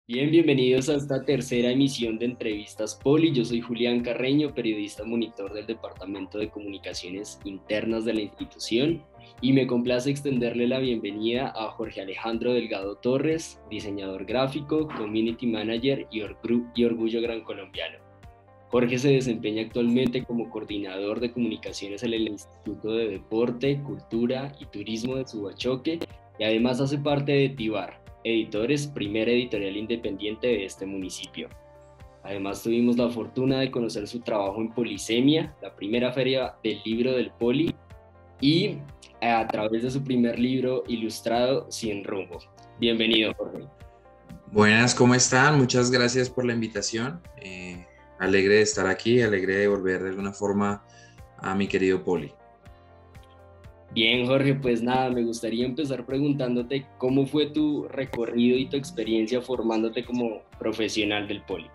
Bien, bienvenidos a esta tercera emisión de Entrevistas Poli. Yo soy Julián Carreño, periodista monitor del Departamento de Comunicaciones Internas de la institución, y me complace extenderle la bienvenida a Jorge Alejandro Delgado Torres, diseñador gráfico, community manager y orgullo gran colombiano. Jorge se desempeña actualmente como coordinador de comunicaciones en el Instituto de Deporte, Cultura y Turismo de Subachoque, y además hace parte de Tibar Editores, primera editorial independiente de este municipio. Además tuvimos la fortuna de conocer su trabajo en Polisemia, la primera feria del libro del Poli, y a través de su primer libro ilustrado, Sin Rumbo. Bienvenido, Jorge. Buenas, ¿cómo están? Muchas gracias por la invitación. Alegre de estar aquí, alegre de volver de alguna forma a mi querido Poli. Bien, Jorge, pues nada, me gustaría empezar preguntándote cómo fue tu recorrido y tu experiencia formándote como profesional del Poli.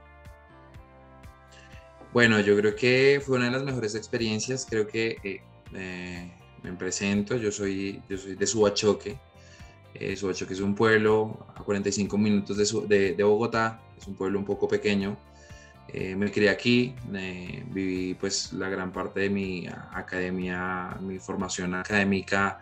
Bueno, yo creo que fue una de las mejores experiencias. Creo que me presento, yo soy de Subachoque. Subachoque es un pueblo a 45 minutos de Bogotá, es un pueblo un poco pequeño. Me crié aquí, viví pues la gran parte de mi academia, mi formación académica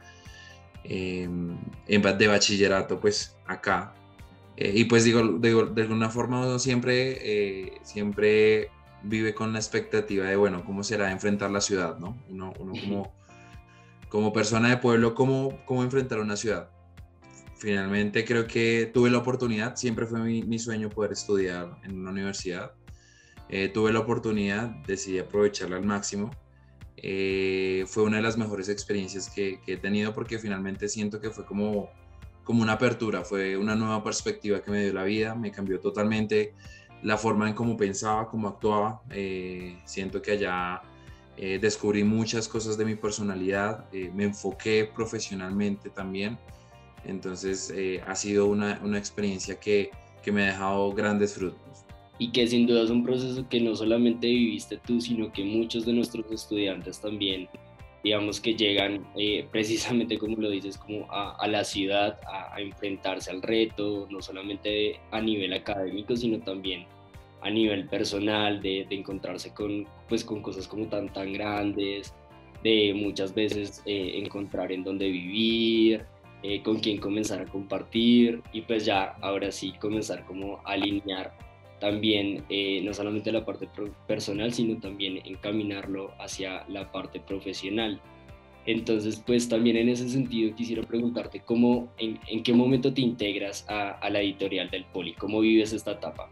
de bachillerato pues acá. Y pues digo, de alguna forma uno siempre vive con la expectativa de, bueno, ¿cómo será enfrentar la ciudad, no? Uno como persona de pueblo, ¿cómo enfrentar una ciudad? Finalmente creo que tuve la oportunidad, siempre fue mi sueño poder estudiar en una universidad. Tuve la oportunidad, decidí aprovecharla al máximo. Fue una de las mejores experiencias que he tenido porque finalmente siento que fue como una apertura, fue una nueva perspectiva que me dio la vida, me cambió totalmente la forma en cómo pensaba, cómo actuaba. Siento que allá descubrí muchas cosas de mi personalidad, me enfoqué profesionalmente también. Entonces ha sido una experiencia que me ha dejado grandes frutos. Y que sin duda es un proceso que no solamente viviste tú, sino que muchos de nuestros estudiantes también, digamos que llegan precisamente como lo dices, como a la ciudad, a enfrentarse al reto, no solamente a nivel académico, sino también a nivel personal, de encontrarse con, pues, con cosas como tan grandes, de muchas veces encontrar en dónde vivir, con quién comenzar a compartir, y pues ya ahora sí comenzar como a alinear también no solamente la parte personal, sino también encaminarlo hacia la parte profesional. Entonces, pues también en ese sentido quisiera preguntarte en qué momento te integras a la editorial del Poli, cómo vives esta etapa.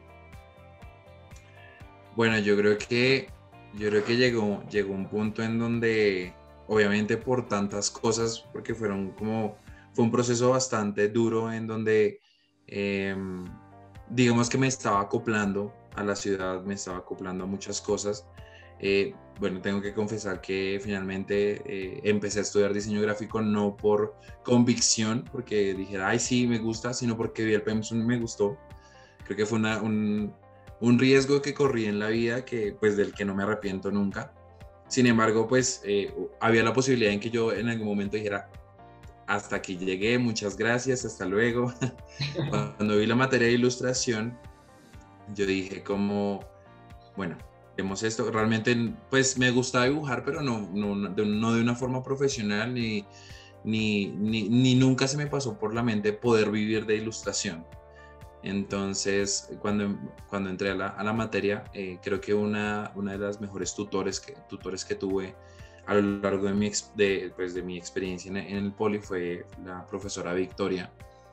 Bueno, yo creo que llegó un punto en donde, obviamente por tantas cosas, porque fue un proceso bastante duro en donde, eh, digamos que me estaba acoplando a la ciudad, me estaba acoplando a muchas cosas. Bueno, tengo que confesar que finalmente empecé a estudiar diseño gráfico no por convicción, porque dijera, ay, sí, me gusta, sino porque vi el pensum y me gustó. Creo que fue un riesgo que corrí en la vida pues, del que no me arrepiento nunca. Sin embargo, pues había la posibilidad en que yo en algún momento dijera, hasta aquí llegué, muchas gracias, hasta luego. Cuando vi la materia de ilustración, yo dije bueno, vemos esto. Realmente, pues me gusta dibujar, pero no de una forma profesional, ni nunca se me pasó por la mente poder vivir de ilustración. Entonces, cuando entré a la materia, creo que una de las mejores tutores que tuve a lo largo pues, de mi experiencia en el Poli fue la profesora Victoria.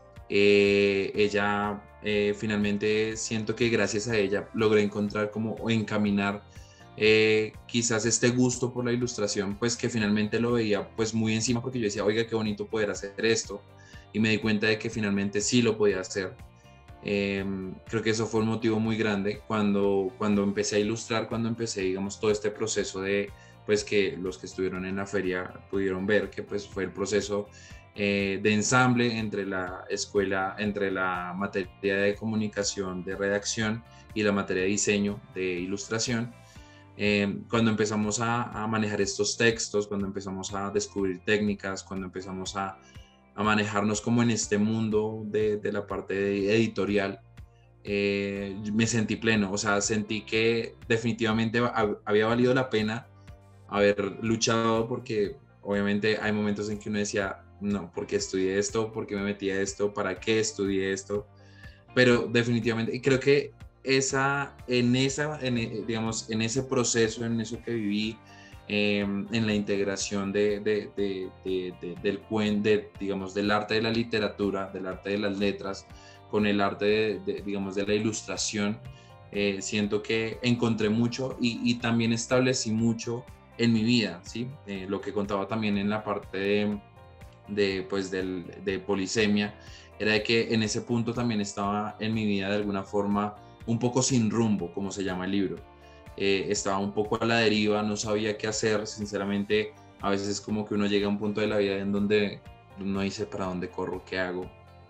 Ella, finalmente, siento que gracias a ella logré encontrar o encaminar quizás este gusto por la ilustración, pues que finalmente lo veía pues muy encima porque yo decía, oiga, qué bonito poder hacer esto. Y me di cuenta de que finalmente sí lo podía hacer. Creo que eso fue un motivo muy grande cuando empecé a ilustrar, cuando empecé, digamos, todo este proceso pues que los que estuvieron en la feria pudieron ver que pues fue el proceso de ensamble entre la escuela, entre la materia de comunicación, de redacción y la materia de diseño, de ilustración. Cuando empezamos a manejar estos textos, cuando empezamos a descubrir técnicas, cuando empezamos a manejarnos como en este mundo de la parte editorial, me sentí pleno, o sea, sentí que definitivamente había valido la pena haber luchado, porque obviamente hay momentos en que uno decía, no, ¿por qué estudié esto? ¿Por qué me metí a esto? ¿Para qué estudié esto? Pero definitivamente, y creo que digamos, en ese proceso, en eso que viví, en la integración digamos, del arte de la literatura, del arte de las letras, con el arte digamos, de la ilustración, siento que encontré mucho y también establecí mucho en mi vida, ¿sí? Lo que contaba también en la parte de polisemia, era de que en ese punto también estaba en mi vida de alguna forma un poco sin rumbo, como se llama el libro. Estaba un poco a la deriva, no sabía qué hacer, sinceramente. A veces es como que uno llega a un punto de la vida en donde no dice para dónde corro, qué hago,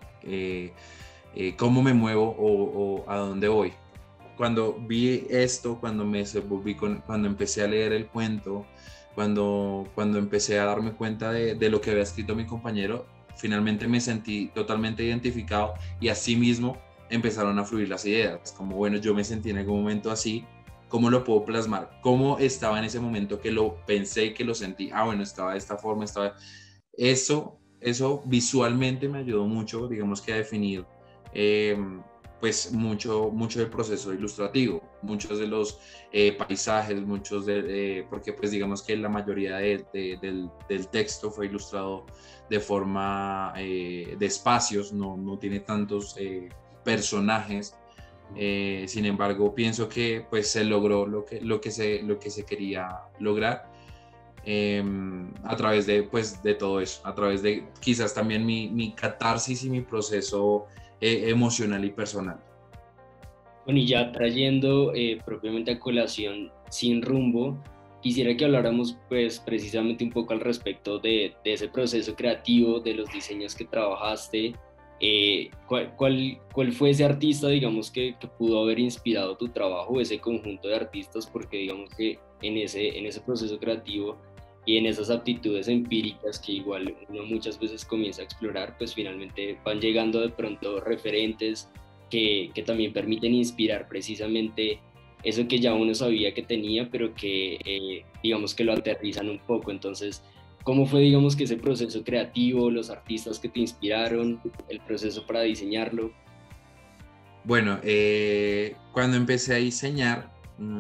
cómo me muevo o a dónde voy. Cuando vi esto, cuando empecé a leer el cuento, cuando empecé a darme cuenta de lo que había escrito mi compañero, finalmente me sentí totalmente identificado y así mismo empezaron a fluir las ideas, como bueno, yo me sentí en algún momento así, ¿cómo lo puedo plasmar? ¿Cómo estaba en ese momento que lo pensé y que lo sentí? Ah, bueno, estaba de esta forma, estaba... Eso visualmente me ayudó mucho, digamos que a definir pues mucho del proceso ilustrativo, muchos de los paisajes, porque pues digamos que la mayoría del texto fue ilustrado de forma de espacios, no tiene tantos personajes. Sin embargo, pienso que pues se logró lo que se quería lograr, a través de todo eso, a través de quizás también mi catarsis y mi proceso emocional y personal. Bueno, y ya trayendo propiamente a colación Sin Rumbo, quisiera que habláramos pues precisamente un poco al respecto de ese proceso creativo, de los diseños que trabajaste. ¿Cuál fue ese artista, digamos, que pudo haber inspirado tu trabajo, ese conjunto de artistas? Porque digamos que en ese proceso creativo y en esas aptitudes empíricas que igual uno muchas veces comienza a explorar, pues finalmente van llegando de pronto referentes que también permiten inspirar precisamente eso que ya uno sabía que tenía, pero que digamos que lo aterrizan un poco. Entonces, ¿cómo fue, digamos, que ese proceso creativo, los artistas que te inspiraron, el proceso para diseñarlo? Bueno, cuando empecé a diseñar,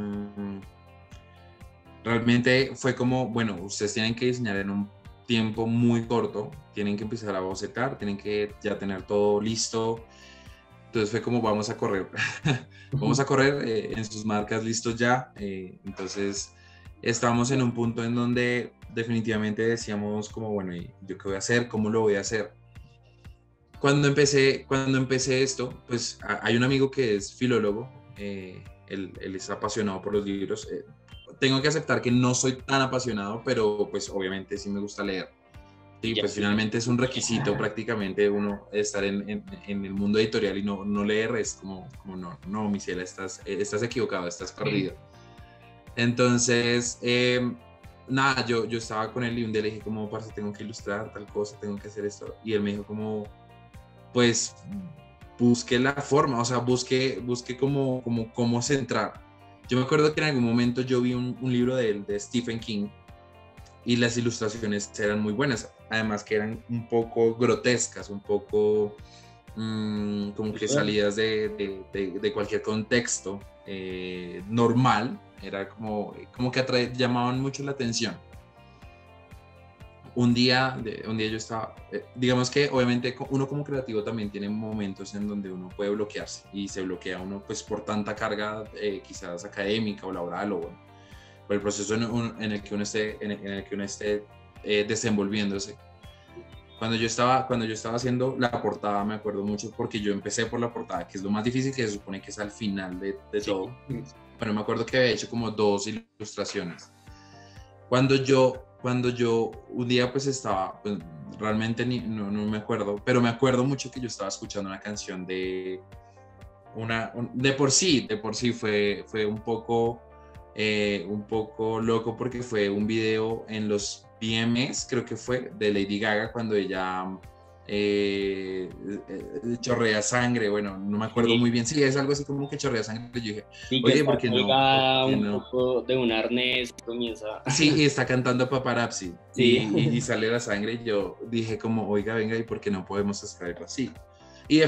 realmente fue como, bueno, ustedes tienen que diseñar en un tiempo muy corto, tienen que empezar a bocetar, tienen que ya tener todo listo. Entonces fue como vamos a correr, vamos a correr en sus marcas listos ya. Entonces estábamos en un punto en donde definitivamente decíamos como, bueno, ¿y yo qué voy a hacer? ¿Cómo lo voy a hacer? Cuando empecé esto, pues hay un amigo que es filólogo, él es apasionado por los libros. Tengo que aceptar que no soy tan apasionado, pero pues obviamente sí me gusta leer. Sí, Ya, pues finalmente es un requisito prácticamente uno estar en el mundo editorial y no leer, es como no, mi ciela, estás equivocado, estás perdido. Entonces, nada, yo estaba con él y un día le dije como, parce, tengo que ilustrar tal cosa, tengo que hacer esto. Y él me dijo como, pues, busque la forma, o sea, busque cómo centrar. Yo me acuerdo que en algún momento yo vi un libro de Stephen King, y las ilustraciones eran muy buenas, además que eran un poco grotescas, un poco como que salidas de cualquier contexto normal, era como que llamaban mucho la atención. Un día yo estaba, digamos que obviamente uno como creativo también tiene momentos en donde uno puede bloquearse y se bloquea uno pues por tanta carga quizás académica o laboral o por el proceso en el que uno esté desenvolviéndose. Cuando yo estaba haciendo la portada, me acuerdo mucho porque yo empecé por la portada, que es lo más difícil, que se supone que es al final de sí. Todo. Bueno, me acuerdo que había hecho como 2 ilustraciones. Cuando yo un día pues estaba, pues realmente no me acuerdo, pero me acuerdo mucho que yo estaba escuchando una canción de por sí fue un poco loco porque fue un video en los VMAs, creo que fue, de Lady Gaga cuando ella chorrea sangre, bueno, no me acuerdo Sí, muy bien, sí, es algo así como que chorrea sangre, yo dije, sí, que oye, está ¿por qué no? ¿Por colgada qué un no? poco de un arnés y comienza. Sí, y está cantando Paparazzi Sí, y sale la sangre y yo dije como, oiga, venga, ¿y por qué no podemos escribirlo así? Y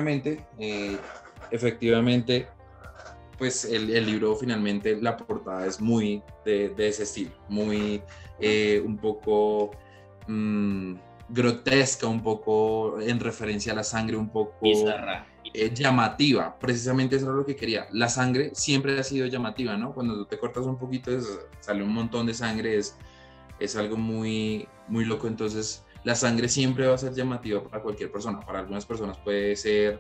efectivamente, pues el libro finalmente, la portada es muy de ese estilo, muy un poco mmm, grotesca, un poco en referencia a la sangre, un poco bizarra. llamativa. Precisamente eso era lo que quería. La sangre siempre ha sido llamativa, ¿no? Cuando tú te cortas un poquito, sale un montón de sangre, es algo muy, muy loco. Entonces, la sangre siempre va a ser llamativa para cualquier persona. Para algunas personas puede ser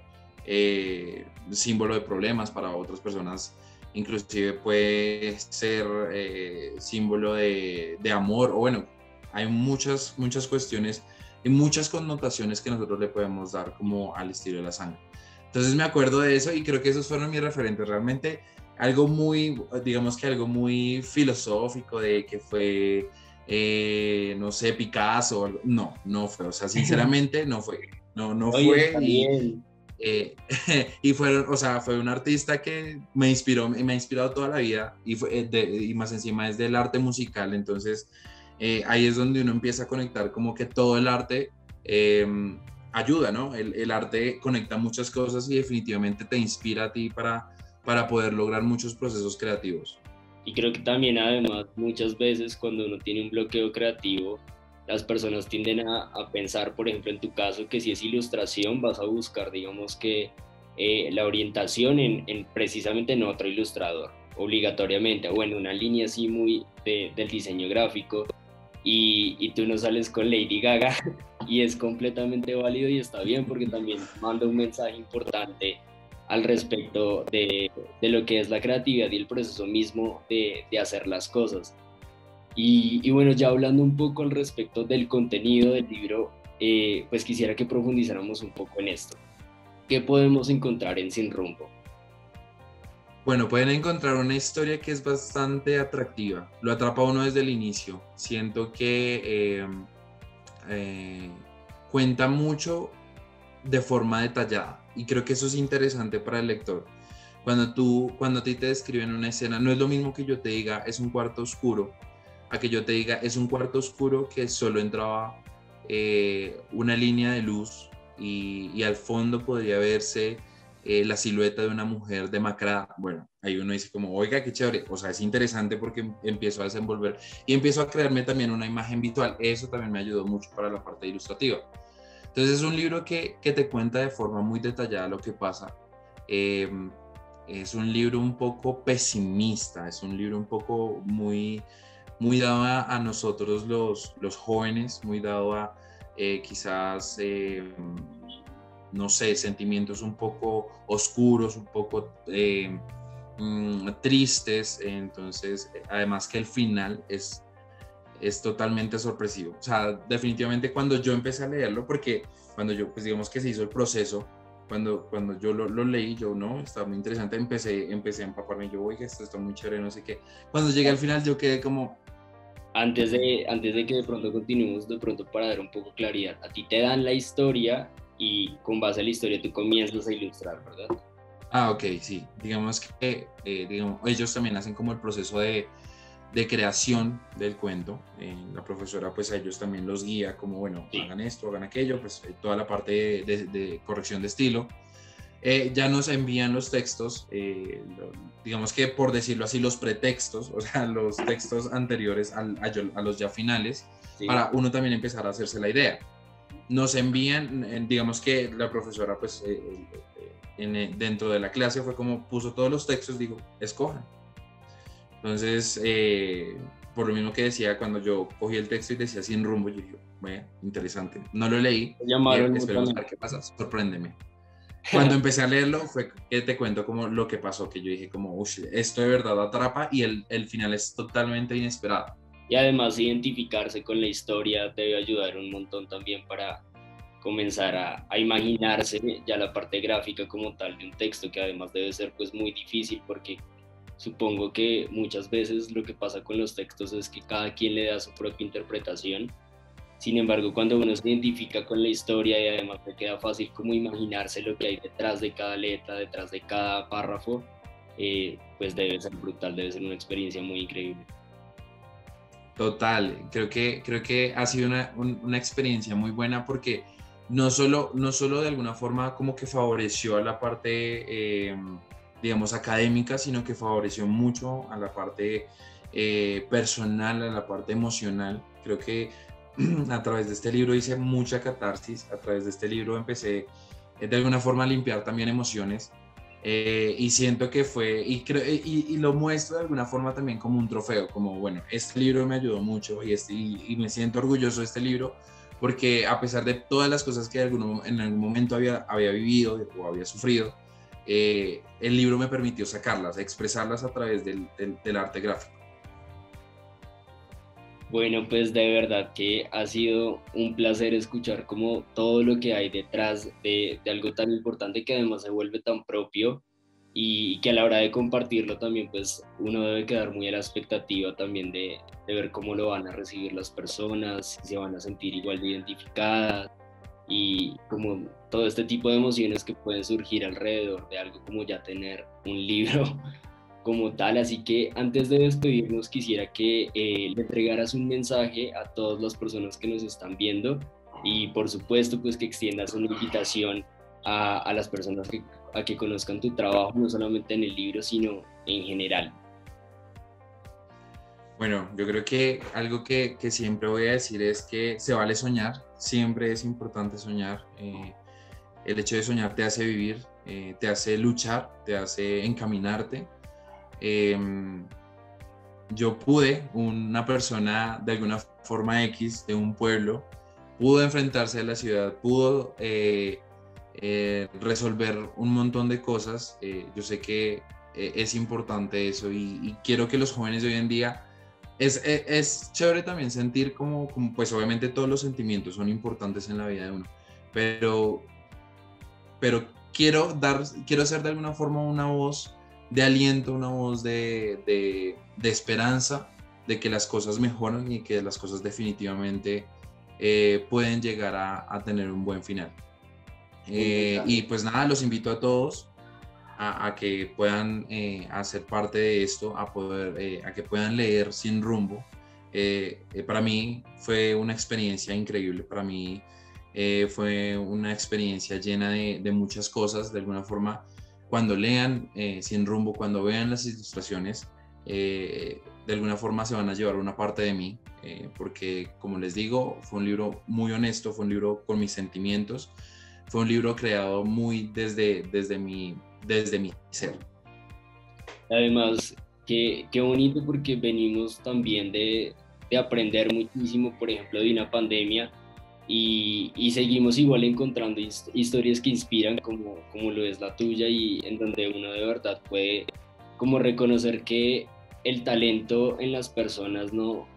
símbolo de problemas, para otras personas inclusive puede ser símbolo de amor, o bueno, hay muchas cuestiones y muchas connotaciones que nosotros le podemos dar como al estilo de la sangre. Entonces me acuerdo de eso y creo que esos fueron mis referentes. Realmente algo muy, digamos que algo muy filosófico de que fue, no sé, Picasso. No, no fue. O sea, sinceramente no fue. No, no Oye, fue está bien. eh, y fueron, o sea, fue un artista que me inspiró, me ha inspirado toda la vida y, y más encima es del arte musical. Entonces ahí es donde uno empieza a conectar como que todo el arte eh, ayuda, ¿no? El arte conecta muchas cosas y definitivamente te inspira a ti para poder lograr muchos procesos creativos. Y creo que también además muchas veces cuando uno tiene un bloqueo creativo, las personas tienden a pensar, por ejemplo, en tu caso, que si es ilustración vas a buscar, digamos que la orientación precisamente en otro ilustrador, obligatoriamente, o en una línea así muy del diseño gráfico, y tú no sales con Lady Gaga, y es completamente válido y está bien porque también manda un mensaje importante al respecto de lo que es la creatividad y el proceso mismo de hacer las cosas. Y bueno, ya hablando un poco al respecto del contenido del libro, pues quisiera que profundizáramos un poco en esto. ¿Qué podemos encontrar en Sin Rumbo? Bueno, pueden encontrar una historia que es bastante atractiva. Lo atrapa a uno desde el inicio. Siento que eh, cuenta mucho de forma detallada y creo que eso es interesante para el lector. Cuando a ti te describen una escena, no es lo mismo que yo te diga es un cuarto oscuro, a que yo te diga es un cuarto oscuro que solo entraba una línea de luz y al fondo podría verse la silueta de una mujer demacrada. Bueno, ahí uno dice como, oiga, qué chévere. O sea, es interesante porque empiezo a desenvolver y empiezo a crearme también una imagen visual. Eso también me ayudó mucho para la parte ilustrativa. Entonces es un libro que te cuenta de forma muy detallada lo que pasa. Eh, es un libro un poco pesimista, es un libro un poco muy dado a nosotros los jóvenes, muy dado a quizás, no sé, sentimientos un poco oscuros, un poco tristes. Entonces, además que el final es totalmente sorpresivo. O sea, definitivamente cuando yo empecé a leerlo, porque cuando yo, pues digamos que se hizo el proceso, cuando yo lo leí, yo no, estaba muy interesante, empecé a empaparme, yo, oiga, esto está muy chévere, no sé qué. Cuando llegué al final, yo quedé como, Antes de que de pronto continuemos, de pronto para dar un poco claridad, a ti te dan la historia y con base a la historia tú comienzas a ilustrar, ¿verdad? ah, ok, sí, digamos que digamos, ellos también hacen como el proceso de creación del cuento. La profesora pues a ellos también los guía como, bueno, Sí. hagan esto, hagan aquello, pues toda la parte de corrección de estilo. Ya nos envían los textos, digamos que por decirlo así, los pretextos, o sea, los textos anteriores a los ya finales, Sí. para uno también empezar a hacerse la idea. Nos envían, digamos que la profesora pues dentro de la clase fue como puso todos los textos, digo, escojan. Entonces, por lo mismo que decía, cuando yo cogí el texto y decía Sin Rumbo, yo dije, bueno, interesante. No lo leí, Me dije, llamaron esperemos a mutuamente. ver qué pasa, sorpréndeme. Cuando empecé a leerlo fue que te cuento como lo que pasó, que yo dije como, uff, esto de verdad atrapa y el final es totalmente inesperado. Y además identificarse con la historia debe ayudar un montón también para comenzar a imaginarse ya la parte gráfica como tal de un texto, que además debe ser pues muy difícil porque supongo que muchas veces lo que pasa con los textos es que cada quien le da su propia interpretación Sin embargo, cuando uno se identifica con la historia y además te queda fácil como imaginarse lo que hay detrás de cada letra, detrás de cada párrafo, pues debe ser brutal, debe ser una experiencia muy increíble. Total, creo que ha sido una experiencia muy buena porque no solo de alguna forma como que favoreció a la parte, digamos, académica, sino que favoreció mucho a la parte personal, a la parte emocional. Creo que a través de este libro hice mucha catarsis, a través de este libro empecé de alguna forma a limpiar también emociones. Y siento que fue, y lo muestro de alguna forma también como un trofeo, como bueno, este libro me ayudó mucho y me siento orgulloso de este libro, porque a pesar de todas las cosas que en algún momento había vivido o había sufrido, el libro me permitió sacarlas, expresarlas a través del arte gráfico. Bueno, pues de verdad que ha sido un placer escuchar como todo lo que hay detrás de algo tan importante que además se vuelve tan propio y que a la hora de compartirlo también pues uno debe quedar muy a la expectativa también de ver cómo lo van a recibir las personas, si se van a sentir igual de identificadas y como todo este tipo de emociones que pueden surgir alrededor de algo como ya tener un libro como tal. Así que antes de despedirnos quisiera que le entregaras un mensaje a todas las personas que nos están viendo y por supuesto pues que extiendas una invitación a las personas a que conozcan tu trabajo, no solamente en el libro, sino en general. Bueno, yo creo que algo que siempre voy a decir es que se vale soñar, siempre es importante soñar. El hecho de soñar te hace vivir, te hace luchar, te hace encaminarte. Eh, yo pude, una persona de alguna forma X de un pueblo, pudo enfrentarse a la ciudad, pudo resolver un montón de cosas. Yo sé que es importante eso y quiero que los jóvenes de hoy en día, es chévere también sentir como, pues obviamente todos los sentimientos son importantes en la vida de uno, pero, pero quiero ser de alguna forma una voz de aliento, una voz de esperanza, de que las cosas mejoran y que las cosas definitivamente pueden llegar a tener un buen final. Y pues nada, los invito a todos a que puedan hacer parte de esto, a que puedan leer Sin Rumbo. Para mí fue una experiencia increíble, para mí fue una experiencia llena de muchas cosas. De alguna forma, cuando lean Sin Rumbo, cuando vean las ilustraciones, de alguna forma se van a llevar una parte de mí, porque como les digo, fue un libro muy honesto, fue un libro con mis sentimientos, fue un libro creado muy desde mi ser. Además, qué bonito porque venimos también de aprender muchísimo, por ejemplo, de una pandemia y seguimos igual encontrando historias que inspiran como lo es la tuya y en donde uno de verdad puede como reconocer que el talento en las personas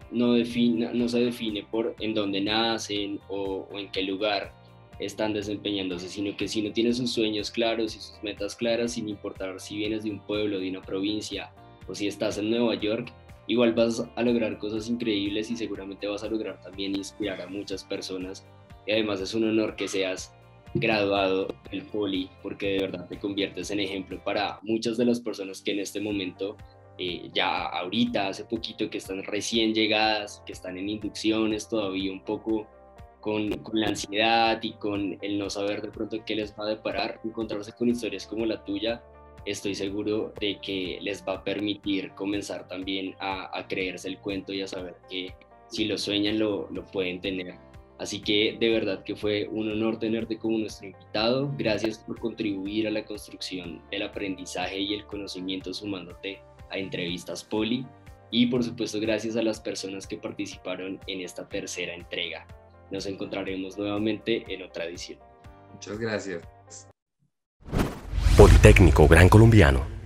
no se define por en dónde nacen o en qué lugar están desempeñándose, sino que si no tienes sus sueños claros y sus metas claras, sin importar si vienes de un pueblo, de una provincia o si estás en Nueva York, igual vas a lograr cosas increíbles y seguramente vas a lograr también inspirar a muchas personas. Y además es un honor que seas graduado del Poli, porque de verdad te conviertes en ejemplo para muchas de las personas que en este momento, ya ahorita, hace poquito, que están recién llegadas, que están en inducciones todavía un poco con la ansiedad y con el no saber de pronto qué les va a deparar, encontrarse con historias como la tuya, estoy seguro de que les va a permitir comenzar también a creerse el cuento y a saber que si lo sueñan lo pueden tener. Así que de verdad que fue un honor tenerte como nuestro invitado. Gracias por contribuir a la construcción del aprendizaje y el conocimiento sumándote a Entrevistas Poli. Y por supuesto gracias a las personas que participaron en esta tercera entrega. Nos encontraremos nuevamente en otra edición. Muchas gracias. Politécnico Gran Colombiano.